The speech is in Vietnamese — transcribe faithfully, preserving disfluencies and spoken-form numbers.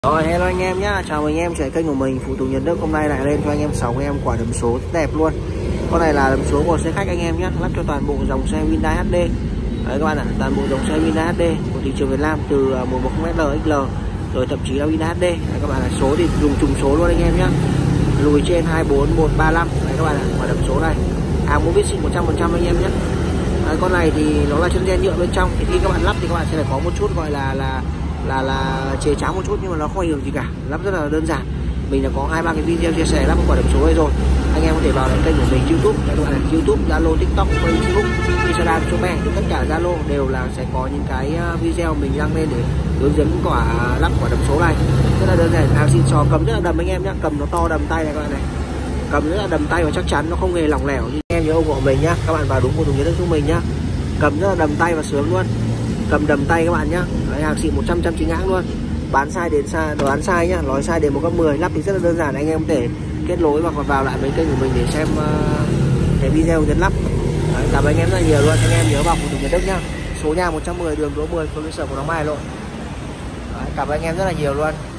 Rồi hello anh em nhá, chào anh em trở lại kênh của mình Phụ tùng Nhật Đức. Hôm nay lại lên cho anh em sáu em quả đầm số đẹp luôn. Con này là đầm số của xe khách anh em nhé, lắp cho toàn bộ dòng xe Hyundai hát đê. Đấy các bạn ạ, toàn bộ dòng xe Hyundai hát đê của thị trường Việt Nam từ mười một ét lờ, ích lờ rồi thậm chí là Hyundai hát đê. Đấy các bạn ạ, số thì dùng trùng số luôn anh em nhé. Lùi trên hai bốn một ba lăm. Đấy các bạn ạ, quả đầm số này. Hàng mua biết xịn một trăm phần trăm anh em nhé. Đấy, con này thì nó là chân gen nhựa bên trong, thì khi các bạn lắp thì các bạn sẽ phải có một chút gọi là là là là chế cháo một chút, nhưng mà nó không ảnh hưởng gì cả, lắp rất là đơn giản. Mình đã có hai ba cái video chia sẻ lắp quả đầm số này rồi, anh em có thể vào lại kênh của mình YouTube, các bạn này, YouTube, Zalo, TikTok, Facebook, Instagram, Shopee, tất cả Zalo đều là sẽ có những cái video mình đăng lên để hướng dẫn quả lắp quả đầm số này, rất là đơn giản, hàng xịn sò, cầm rất là đầm anh em nhé, cầm nó to đầm tay này các bạn này, cầm rất là đầm tay và chắc chắn nó không hề lỏng lẻo như em nhớ ủng hộ mình nhá, các bạn vào đúng Phụ tùng Nhật Đức giúp mình nhá, cầm rất là đầm tay và sướng luôn. Cầm đầm tay các bạn nhá, đấy, hàng xịn một trăm trăm chính hãng luôn, bán sai đến sai, đoán sai nhá, nói sai đến một gấp mười. Lắp thì rất là đơn giản, anh em có thể kết nối và còn vào lại mấy kênh của mình để xem uh, cái video hướng dẫn lắp. Đấy, cảm ơn anh em rất là nhiều luôn, anh em nhớ vào Phụ tùng Nhật Đức nhá, số nhà một trăm mười đường Đỗ mười, phường Liên Sở của Long Mai Hà Nội. Đấy, cảm ơn anh em rất là nhiều luôn.